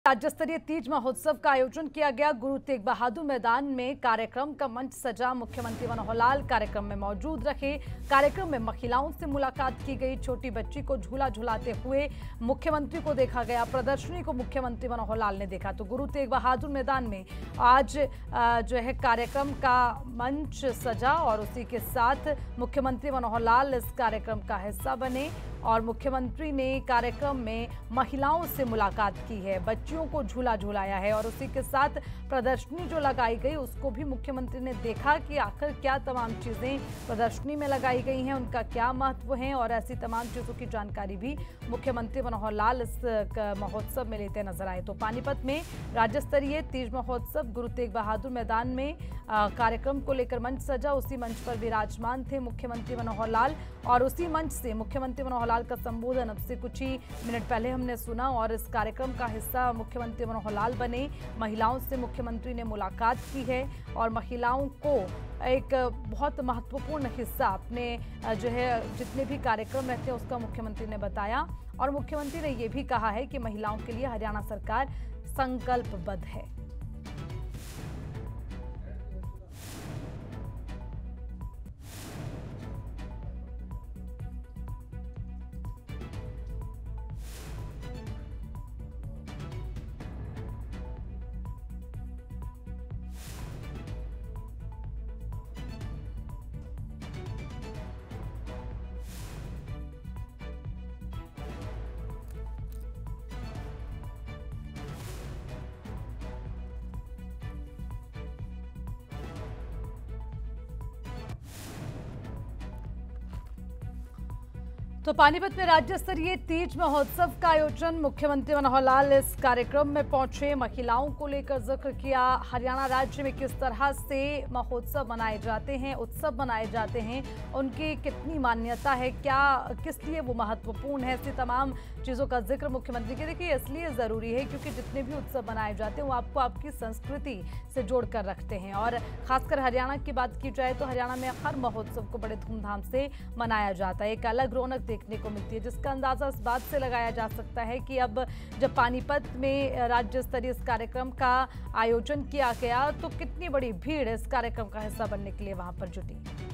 राज्य स्तरीय तीज महोत्सव का आयोजन किया गया। गुरु तेग बहादुर मैदान में कार्यक्रम का मंच सजा। मुख्यमंत्री मनोहर लाल कार्यक्रम में मौजूद रहे। कार्यक्रम में महिलाओं से मुलाकात की गई। छोटी बच्ची को झूला झुलाते हुए मुख्यमंत्री को देखा गया। प्रदर्शनी को मुख्यमंत्री मनोहर लाल ने देखा। तो गुरु तेग बहादुर मैदान में आज जो है कार्यक्रम का मंच सजा और उसी के साथ मुख्यमंत्री मनोहर लाल इस कार्यक्रम का हिस्सा बने और मुख्यमंत्री ने कार्यक्रम में महिलाओं से मुलाकात की है, बच्चियों को झूला झुलाया है और उसी के साथ प्रदर्शनी जो लगाई गई उसको भी मुख्यमंत्री ने देखा कि आखिर क्या तमाम चीज़ें प्रदर्शनी में लगाई गई हैं, उनका क्या महत्व है और ऐसी तमाम चीज़ों की जानकारी भी मुख्यमंत्री मनोहर लाल इस महोत्सव में लेते नजर आए। तो पानीपत में राज्य स्तरीय तीज महोत्सव गुरु तेग बहादुर मैदान में कार्यक्रम को लेकर मंच सजा। उसी मंच पर विराजमान थे मुख्यमंत्री मनोहर लाल और उसी मंच से मुख्यमंत्री मनोहर लाल का संबोधन अब से कुछ ही मिनट पहले हमने सुना और इस कार्यक्रम का हिस्सा मुख्यमंत्री मनोहर लाल बने। महिलाओं से मुख्यमंत्री ने मुलाकात की है और महिलाओं को एक बहुत महत्वपूर्ण हिस्सा अपने जो है जितने भी कार्यक्रम रहते हैं उसका मुख्यमंत्री ने बताया और मुख्यमंत्री ने यह भी कहा है कि महिलाओं के लिए हरियाणा सरकार संकल्पबद्ध है। तो पानीपत में राज्य स्तरीय तीज महोत्सव का आयोजन। मुख्यमंत्री मनोहर लाल इस कार्यक्रम में पहुंचे, महिलाओं को लेकर जिक्र किया। हरियाणा राज्य में किस तरह से महोत्सव मनाए जाते हैं, उत्सव मनाए जाते हैं, उनकी कितनी मान्यता है, क्या किस लिए वो महत्वपूर्ण है, ऐसी तमाम चीज़ों का जिक्र मुख्यमंत्री के देखिए इसलिए ज़रूरी है क्योंकि जितने भी उत्सव मनाए जाते हैं वो आपको आपकी संस्कृति से जोड़ कर रखते हैं और खासकर हरियाणा की बात की जाए तो हरियाणा में हर महोत्सव को बड़े धूमधाम से मनाया जाता है। एक अलग रौनक देखने को मिलती है जिसका अंदाजा इस बात से लगाया जा सकता है कि अब जब पानीपत में राज्य स्तरीय इस कार्यक्रम का आयोजन किया गया तो कितनी बड़ी भीड़ इस कार्यक्रम का हिस्सा बनने के लिए वहां पर जुटी।